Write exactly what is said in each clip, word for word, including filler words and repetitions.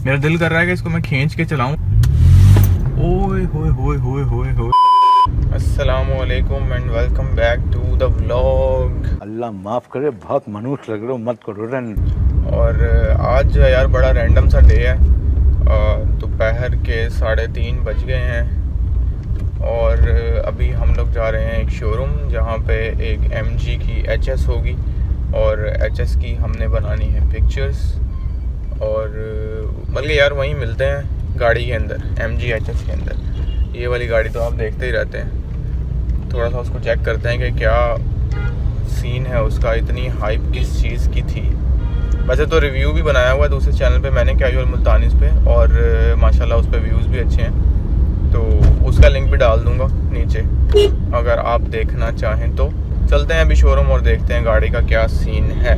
मेरा दिल कर रहा है कि इसको मैं खींच के चलाऊं। ओए होए होए होए होए होए। अस्सलामु अलैकुम and welcome back to the vlog. Allah माफ़ करे, बहुत मनुष्य लग रहे हो, मत करो रन। और आज जो है यार बड़ा रैंडम सा डे है। दोपहर के साढ़े तीन बज गए हैं और अभी हम लोग जा रहे हैं एक शोरूम जहाँ पे एक एमजी की एचएस होगी और एचएस की हमने बनानी है पिक्चर्स। और बल्कि यार वहीं मिलते हैं गाड़ी के अंदर, एमजी एचएस के अंदर। ये वाली गाड़ी तो आप देखते ही रहते हैं। थोड़ा सा उसको चेक करते हैं कि क्या सीन है उसका, इतनी हाइप किस चीज़ की थी। वैसे तो रिव्यू भी बनाया हुआ है दूसरे चैनल पे मैंने, कैजुअल मुल्तानीज़ पे, और माशाल्लाह उस पर व्यूज़ भी अच्छे हैं, तो उसका लिंक भी डाल दूंगा नीचे अगर आप देखना चाहें तो। चलते हैं अभी शोरूम और देखते हैं गाड़ी का क्या सीन है।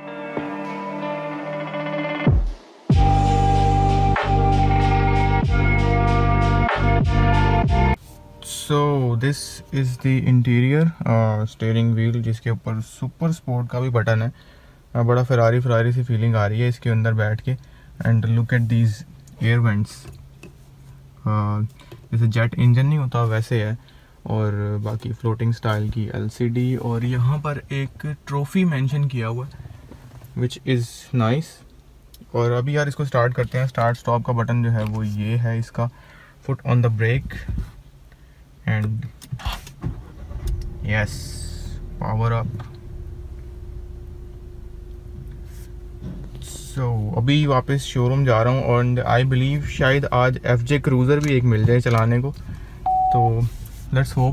So this is the interior. Steering wheel जिसके ऊपर सुपर स्पोर्ट का भी बटन है। uh, बड़ा फरारी फरारी सी फीलिंग आ रही है इसके अंदर बैठ के। And look at these air vents, जैसे जेट इंजन नहीं होता वैसे है। और बाकी फ्लोटिंग स्टाइल की एलसीडी, और यहाँ पर एक ट्रॉफी मेंशन किया हुआ है विच इज़ नाइस। और अभी यार इसको स्टार्ट करते हैं। स्टार्ट स्टॉप का बटन जो है वो ये है इसका। Foot on the brake and yes, power up. So so, अभी वापस शोरूम जा रहा हूँ और आई बिलीव शायद आज एफ जे क्रूज़र भी एक मिल जाए चलाने को, तो लेट्स होप।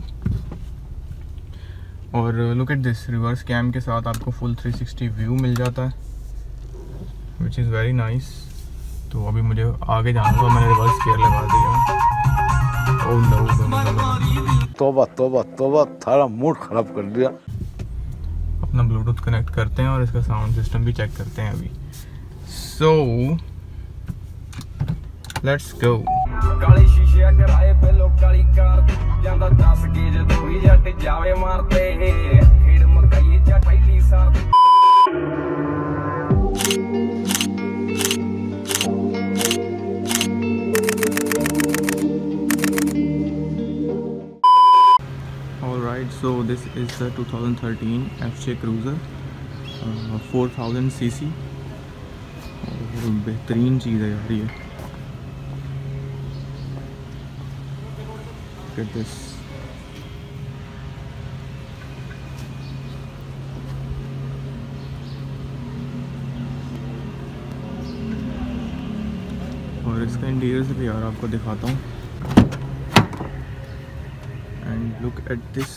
और look at this, reverse cam के साथ आपको फुल थ्री सिक्सटी व्यू मिल जाता है विच इज़ वेरी नाइस। तो अभी मुझे आगे जाना था, मैंने रिवर्स गियर लगा दिया। ओह नो, तौबा तौबा तौबा, थारा मूड खराब कर दिया। अपना ब्लूटूथ कनेक्ट करते हैं और इसका साउंड सिस्टम भी चेक करते हैं अभी। So let's go. काली शीशे कराए पे लोग काली कार ਜਾਂਦਾ दस के जद कोई जट जावे मारते खेड़ मकई जा पहली सार। Alright, so this is the twenty thirteen F J Cruiser, uh, four thousand C C। और बेहतरीन चीज़ है यार ये। Look at this। और इसका इंटीरियर से भी यार आपको दिखाता हूँ। And look at this,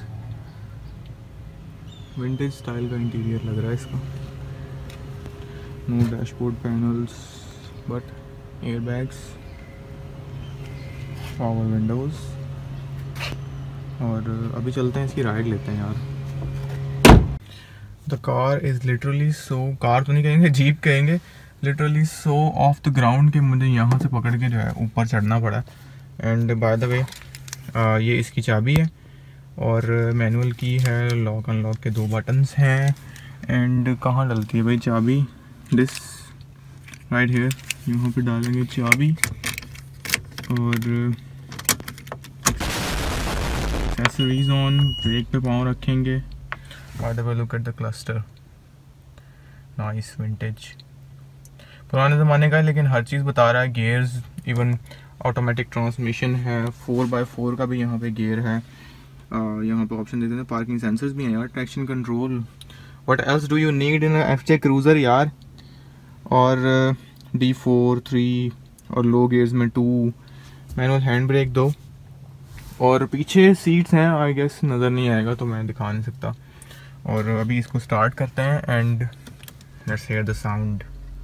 vintage style का इंटीरियर लग रहा है इसका। No dashboard panels but air bags, power windows. और अभी चलते हैं इसकी राइड लेते हैं यार। The car is literally so, car तो नहीं कहेंगे, जीप कहेंगे, literally so off the ground कि मुझे यहाँ से पकड़ के जो है ऊपर चढ़ना पड़ा। एंड बाय द वे ये इसकी चाबी है और मैनुअल की है। लॉक अनलॉक के दो बटन्स हैं। एंड कहाँ डलती है भाई चाबी? दिस राइट हियर, यहाँ पे डालेंगे चाबी और एक्सेसरीज ऑन, ब्रेक पे पाँव रखेंगे। By the way look at the cluster, nice vintage, पुराने ज़माने का है लेकिन हर चीज़ बता रहा है। गियर्स, इवन ऑटोमेटिक ट्रांसमिशन है, फोर बाई फोर का भी यहाँ पे गियर है। uh, यहाँ पे ऑप्शन देते हैं, पार्किंग सेंसर्स भी हैं यार, traction control. What else do you need in F J cruiser यार। और डी फोर, थ्री और लो गियर्स में टू, मैनुअल हैंड ब्रेक दो, और पीछे सीट्स हैं, आई गेस नज़र नहीं आएगा तो मैं दिखा नहीं सकता। और अभी इसको स्टार्ट करते हैं and let's hear the sound.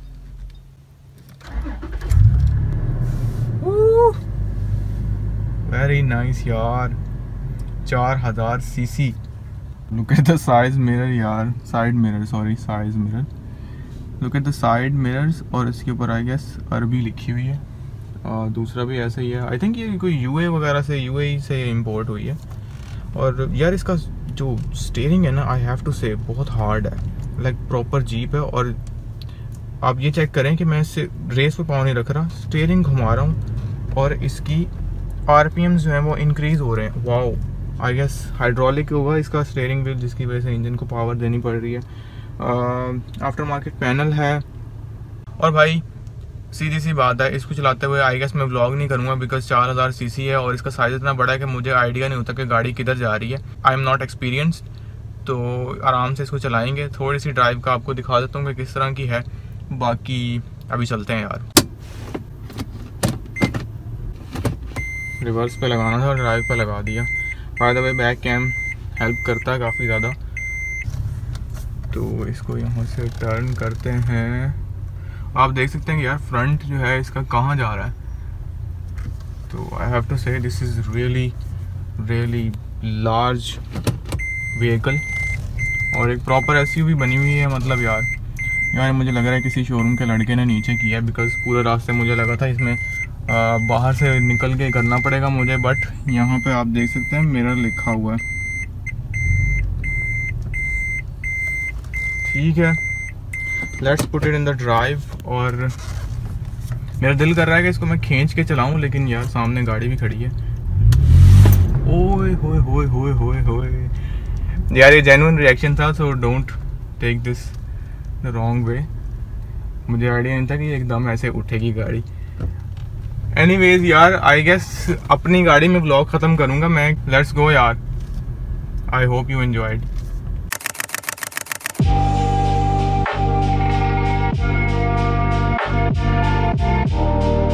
Very nice यार, चार हज़ार C C. Look at the side mirror यार, side mirror sorry side mirror. Look at the side mirrors, और इसके ऊपर आई गेस अरबी लिखी हुई है। आ, दूसरा भी ऐसा ही है, आई थिंक ये कोई यूए वगैरह से, यूएई से इंपोर्ट हुई है। और यार इसका जो स्टीयरिंग है ना, आई हैव टू से बहुत हार्ड है, लाइक प्रॉपर जीप है। और आप ये चेक करें कि मैं इससे रेस पे पाँव नहीं रख रहा, स्टीयरिंग घुमा रहा हूँ और इसकी आरपीएम्स जो हैं वो इंक्रीज़ हो रहे हैं। वाओ, आई गेस हाइड्रोलिक होगा इसका स्टीयरिंग व्हील, जिसकी वजह से इंजन को पावर देनी पड़ रही है। आफ्टर मार्केट पैनल है। और भाई सीधी सी बात है, इसको चलाते हुए आई गेस मैं व्लॉग नहीं करूँगा बिकॉज चार हज़ार सी सी है और इसका साइज़ इतना बड़ा है कि मुझे आइडिया नहीं होता कि गाड़ी किधर जा रही है। आई एम नॉट एक्सपीरियंस्ड, तो आराम से इसको चलाएंगे। थोड़ी सी ड्राइव का आपको दिखा देता हूँ कि किस तरह की है। बाकी अभी चलते हैं यार। रिवर्स पे लगाना था और ड्राइव पे लगा दिया। By the way back cam help करता है काफ़ी ज़्यादा। तो इसको यहाँ से टर्न करते हैं। आप देख सकते हैं कि यार फ्रंट जो है इसका कहाँ जा रहा है। तो I have to say this is really really large vehicle और एक प्रॉपर एसयूवी बनी हुई है। मतलब यार यार मुझे लग रहा है किसी शोरूम के लड़के ने नीचे किया है, बिकॉज पूरे रास्ते मुझे लगा था इसमें आ, बाहर से निकल के करना पड़ेगा मुझे, बट यहाँ पे आप देख सकते हैं मिरर लिखा हुआ है। ठीक है, let's put it in the drive. और मेरा दिल कर रहा है कि इसको मैं खींच के चलाऊं, लेकिन यार सामने गाड़ी भी खड़ी है। ओए होए होए होए होए होए यार, ये जेन्युइन रिएक्शन था, so don't take this the wrong way. मुझे आइडिया नहीं था कि एकदम ऐसे उठेगी गाड़ी। एनीवेज यार, आई गेस अपनी गाड़ी में व्लॉग ख़त्म करूँगा मैं। लेट्स गो यार। I hope you enjoyed. We'll be right back.